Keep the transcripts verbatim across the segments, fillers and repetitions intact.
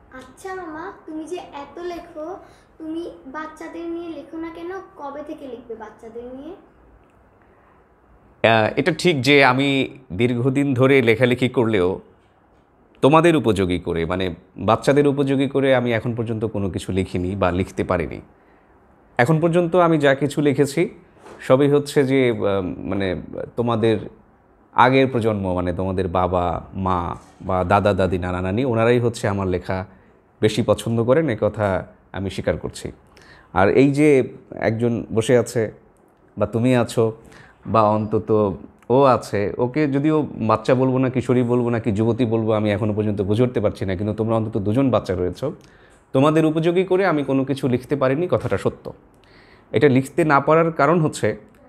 আচ্ছা মামা, তুমি যে এত লেখো, তুমি বাচ্চাদের নিয়ে লেখো না কেন? কবে থেকে লিখবে বাচ্চাদের নিয়ে? আহ, এটা ঠিক যে আমি দীর্ঘদিন ধরে লেখালেখি করলেও তোমাদের উপযোগী করে, মানে বাচ্চাদের উপযোগী করে আমি এখন পর্যন্ত কোনো কিছু লিখিনি বা লিখতে পারিনি। এখন পর্যন্ত আমি যা কিছু লিখেছি সবই হচ্ছে যে আহ, মানে তোমাদের আগের প্রজন্ম, মানে তোমাদের বাবা মা বা দাদা দাদি নানা নানি, ওনারাই হচ্ছে আমার লেখা বেশি পছন্দ করেন, এ কথা আমি স্বীকার করছি। আর এই যে একজন বসে আছে বা তুমি আছো বা অন্তত ও আছে, ওকে যদিও বাচ্চা বলবো না, কিশোরী বলবো না, কি যুবতী বলবো আমি এখনও পর্যন্ত বুঝে উঠতে পারছি না, কিন্তু তোমরা অন্তত দুজন বাচ্চা রয়েছো। তোমাদের উপযোগী করে আমি কোনো কিছু লিখতে পারিনি, কথাটা সত্য। এটা লিখতে না পারার কারণ হচ্ছে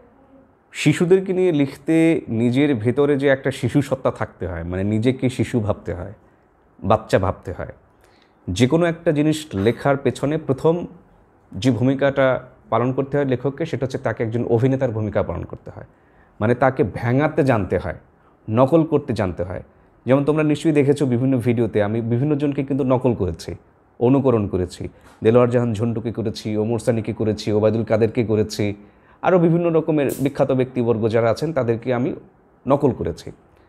শিশুদেরকে নিয়ে লিখতে নিজের ভেতরে যে একটা শিশু সত্তা থাকতে হয়, মানে নিজেকে শিশু ভাবতে হয়, বাচ্চা ভাবতে হয়। যে কোনো একটা জিনিস লেখার পেছনে প্রথম যে ভূমিকাটা পালন করতে হয় লেখককে, সেটা হচ্ছে তাকে একজন অভিনেতার ভূমিকা পালন করতে হয়। মানে তাকে ভেঙাতে জানতে হয়, নকল করতে জানতে হয়। যেমন তোমরা নিশ্চয়ই দেখেছো বিভিন্ন ভিডিওতে আমি বিভিন্ন জনকে কিন্তু নকল করেছি, অনুকরণ করেছি। দেলোয়ার জাহান ঝন্টুকে করেছি, ওমর সানিকে করেছি, ওবায়দুল কাদেরকে করেছি, আরও বিভিন্ন রকমের বিখ্যাত ব্যক্তিবর্গ যারা আছেন তাদেরকে আমি নকল করেছি।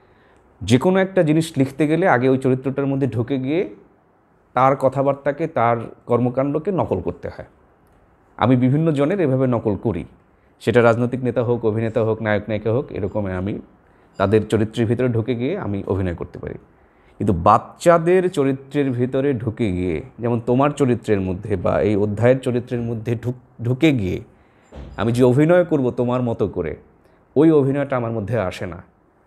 যে কোনো একটা জিনিস লিখতে গেলে আগে ওই চরিত্রটার মধ্যে ঢুকে গিয়ে তার কথাবার্তাকে, তার কর্মকাণ্ডকে নকল করতে হয়। আমি বিভিন্ন জনের এভাবে নকল করি, সেটা রাজনৈতিক নেতা হোক, অভিনেতা হোক, নায়ক নায়িকা হোক, এরকম আমি তাদের চরিত্রের ভিতরে ঢুকে গিয়ে আমি অভিনয় করতে পারি। কিন্তু বাচ্চাদের চরিত্রের ভিতরে ঢুকে গিয়ে, যেমন তোমার চরিত্রের মধ্যে বা এই অধ্যায়ের চরিত্রের মধ্যে ঢুক ঢুকে গিয়ে আমি যে অভিনয় করব তোমার মতো করে, ওই অভিনয়টা আমার মধ্যে আসে না।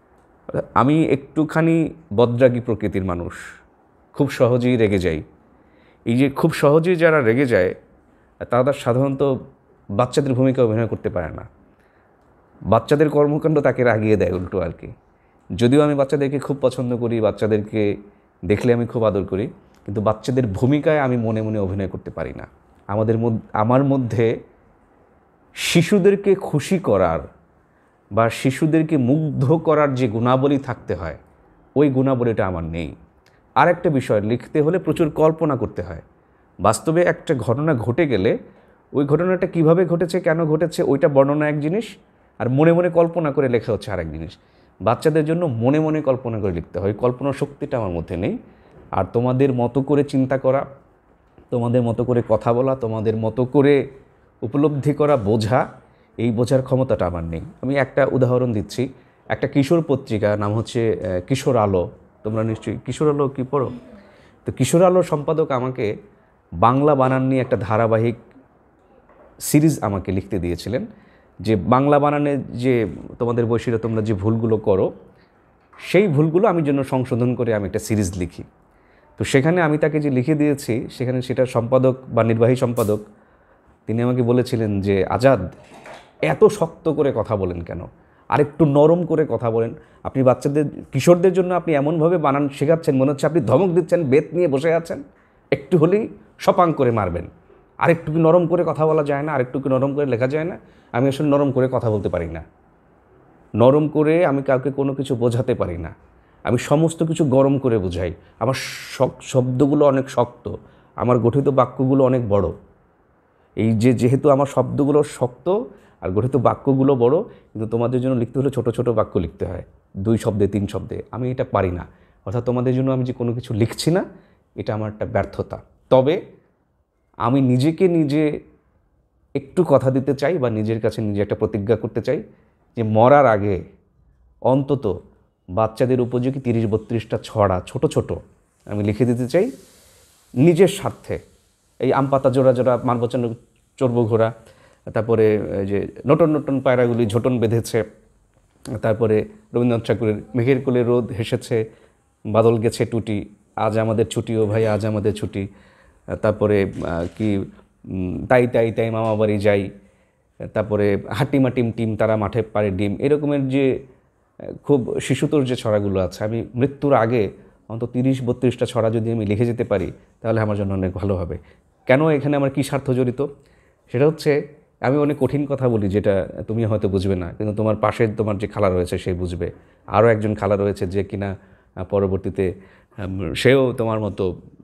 আমি একটুখানি বদরাগী প্রকৃতির মানুষ, খুব সহজেই রেগে যাই। এই যে খুব সহজেই যারা রেগে যায় তারা সাধারণত বাচ্চাদের ভূমিকা অভিনয় করতে পারে না। বাচ্চাদের কর্মকাণ্ড তাকে রাগিয়ে দেয় উল্টো আর কি। যদিও আমি বাচ্চাদেরকে খুব পছন্দ করি, বাচ্চাদেরকে দেখলে আমি খুব আদর করি, কিন্তু বাচ্চাদের ভূমিকায় আমি মনে মনে অভিনয় করতে পারি না। আমাদের মধ্যে আমার মধ্যে শিশুদেরকে খুশি করার বা শিশুদেরকে মুগ্ধ করার যে গুণাবলী থাকতে হয়, ওই গুণাবলীটা আমার নেই। আর একটা বিষয়, লিখতে হলে প্রচুর কল্পনা করতে হয়। বাস্তবে একটা ঘটনা ঘটে গেলে ওই ঘটনাটা কিভাবে ঘটেছে, কেন ঘটেছে, ওইটা বর্ণনা এক জিনিস, আর মনে মনে কল্পনা করে লেখা হচ্ছে আরেক জিনিস। বাচ্চাদের জন্য মনে মনে কল্পনা করে লিখতে হয়, কল্পনার শক্তিটা আমার মধ্যে নেই। আর তোমাদের মতো করে চিন্তা করা, তোমাদের মতো করে কথা বলা, তোমাদের মতো করে উপলব্ধি করা, বোঝা, এই বোঝার ক্ষমতাটা আমার নেই। আমি একটা উদাহরণ দিচ্ছি। একটা কিশোর পত্রিকা, নাম হচ্ছে কিশোর আলো, তোমরা নিশ্চয়ই কিশোর আলো কি পড়ো? তো কিশোর আলোর সম্পাদক আমাকে বাংলা বানান নিয়ে একটা ধারাবাহিক সিরিজ আমাকে লিখতে দিয়েছিলেন, যে বাংলা বানানে যে তোমাদের বৈশিষ্ট্য, তোমরা যে ভুলগুলো করো, সেই ভুলগুলো আমি জন্য সংশোধন করে আমি একটা সিরিজ লিখি। তো সেখানে আমি তাকে যে লিখে দিয়েছি, সেখানে সেটা সম্পাদক বা নির্বাহী সম্পাদক তিনি আমাকে বলেছিলেন যে, আজাদ, এত শক্ত করে কথা বলেন কেন? আরেকটু নরম করে কথা বলেন। আপনি বাচ্চাদের, কিশোরদের জন্য আপনি এমনভাবে বানান শেখাচ্ছেন, মনে হচ্ছে আপনি ধমক দিচ্ছেন, বেত নিয়ে বসে আছেন, একটু হলেই সপাং করে মারবেন। আরেকটু কি নরম করে কথা বলা যায় না? আরেকটু কি নরম করে লেখা যায় না? আমি আসলে নরম করে কথা বলতে পারি না, নরম করে আমি কাউকে কোনো কিছু বোঝাতে পারি না। আমি সমস্ত কিছু গরম করে বোঝাই। আমার শব্দগুলো অনেক শক্ত, আমার গঠিত বাক্যগুলো অনেক বড়। এই যে যেহেতু আমার শব্দগুলো শক্ত আর গঠিত বাক্যগুলো বড়, কিন্তু তোমাদের জন্য লিখতে হলে ছোট ছোট বাক্য লিখতে হয়, দুই শব্দে, তিন শব্দে। আমি এটা পারি না। অর্থাৎ তোমাদের জন্য আমি যে কোনো কিছু লিখছি না, এটা আমার একটা ব্যর্থতা। তবে আমি নিজেকে নিজে একটু কথা দিতে চাই, বা নিজের কাছে নিজে একটা প্রতিজ্ঞা করতে চাই, যে মরার আগে অন্তত বাচ্চাদের উপযোগী তিরিশ বত্রিশটা ছড়া ছোট ছোট আমি লিখে দিতে চাই, নিজের স্বার্থে। এই আম পাতা জোড়া জোড়া মানবচন্দ্র চর্ব ঘোড়া, তারপরে যে নটন নটন পায়রাগুলি ঝোটন বেঁধেছে, তারপরে রবীন্দ্রনাথ ঠাকুরের মেঘের কোলে রোদ হেসেছে, বাদল গেছে টুটি, আজ আমাদের ছুটি ও ভাই আজ আমাদের ছুটি, তারপরে কি তাই তাই তাই মামা বাড়ি যাই, তারপরে হাটিমা টিম টিম তারা মাঠে পারে ডিম, এরকমের যে খুব শিশুতোর যে ছড়াগুলো আছে, আমি মৃত্যুর আগে অন্তত তিরিশ বত্রিশটা ছড়া যদি আমি লিখে যেতে পারি, তাহলে আমার জন্য অনেক ভালো হবে। কেন এখানে আমার কী স্বার্থ জড়িত? সেটা হচ্ছে, আমি অনেক কঠিন কথা বলি যেটা তুমি হয়তো বুঝবে না, কিন্তু তোমার পাশে তোমার যে খালা রয়েছে সে বুঝবে। আরও একজন খালা রয়েছে যে কিনা পরবর্তীতে সেও তোমার মতো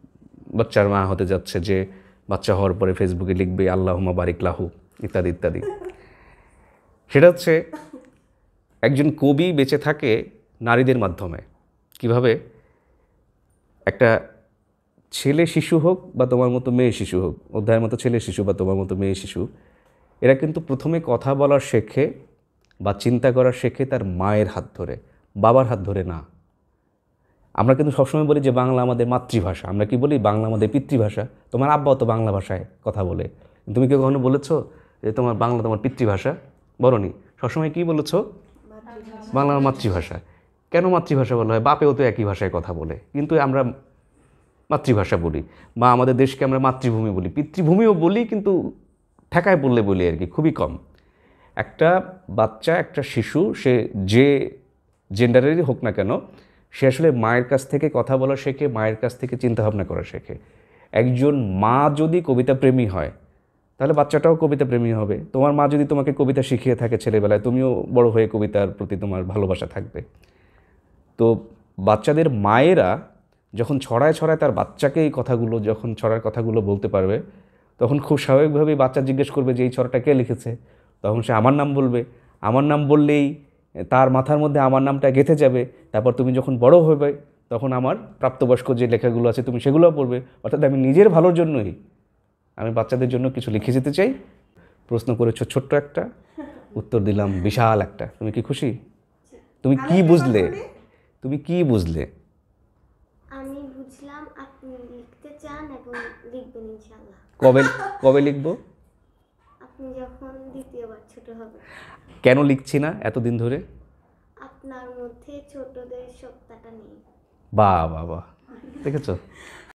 বাচ্চার মা হতে যাচ্ছে, যে বাচ্চা হওয়ার পরে ফেসবুকে লিখবে আল্লাহুম্মা বারিক লাহু ইত্যাদি ইত্যাদি। সেটা হচ্ছে একজন কবি বেঁচে থাকে নারীদের মাধ্যমে। কিভাবে? একটা ছেলে শিশু হোক বা তোমার মতো মেয়ে শিশু হোক, অধ্যায়ের মতো ছেলে শিশু বা তোমার মতো মেয়ে শিশু, এরা কিন্তু প্রথমে কথা বলার শেখে বা চিন্তা করার শেখে তার মায়ের হাত ধরে, বাবার হাত ধরে না। আমরা কিন্তু সবসময় বলি যে বাংলা আমাদের মাতৃভাষা, আমরা কি বলি বাংলা আমাদের পিতৃভাষা। তোমার আব্বাও তো বাংলা ভাষায় কথা বলে, তুমি কি কখনো বলেছো যে তোমার বাংলা তোমার পিতৃভাষা? বলনি, সবসময় কী বলেছো? বাংলা আমার মাতৃভাষা। কেন মাতৃভাষা বলা হয়? বাপেও তো একই ভাষায় কথা বলে, কিন্তু আমরা মাতৃভাষা বলি, বা আমাদের দেশকে আমরা মাতৃভূমি বলি, পিতৃভূমিও বলি, কিন্তু ঠেকায় বললে বলি আর কি, খুবই কম। একটা বাচ্চা, একটা শিশু, সে যে জেন্ডারেরই হোক না কেন, সে আসলে মায়ের কাছ থেকে কথা বলা শেখে, মায়ের কাছ থেকে চিন্তাভাবনা করা শেখে। একজন মা যদি কবিতা প্রেমী হয় তাহলে বাচ্চাটাও কবিতা প্রেমী হবে। তোমার মা যদি তোমাকে কবিতা শিখিয়ে থাকে ছেলেবেলায়, তুমিও বড় হয়ে কবিতার প্রতি তোমার ভালোবাসা থাকবে। তো বাচ্চাদের মায়েরা যখন ছড়ায় ছড়ায় তার বাচ্চাকে এই কথাগুলো, যখন ছড়ার কথাগুলো বলতে পারবে, তখন খুব স্বাভাবিকভাবেই বাচ্চা জিজ্ঞেস করবে যে এই ছড়াটা কে লিখেছে। তখন সে আমার নাম বলবে, আমার নাম বললেই তার মাথার মধ্যে আমার নামটা গেঁথে যাবে। তারপর তুমি যখন বড় হবে তখন আমার প্রাপ্তবয়স্ক যে লেখাগুলো আছে তুমি সেগুলোও পড়বে। অর্থাৎ আমি নিজের ভালোর জন্যই আমি বাচ্চাদের জন্য কিছু লিখে যেতে চাই। প্রশ্ন করেছো ছোট্ট একটা, উত্তর দিলাম বিশাল একটা। তুমি কি খুশি? তুমি কি বুঝলে? তুমি কি বুঝলে? আমি বুঝলাম আপনি লিখতে চান এবং লিখবেন ইনশাআল্লাহ। কবে কবে লিখবো? আপনি যখন দ্বিতীয়বার ছোট হবে। কেন লিখছি না এতদিন ধরে? আপনার মধ্যে ছোটদের সত্তাটা নেই। বাহ বাহ বাহ, দেখেছো?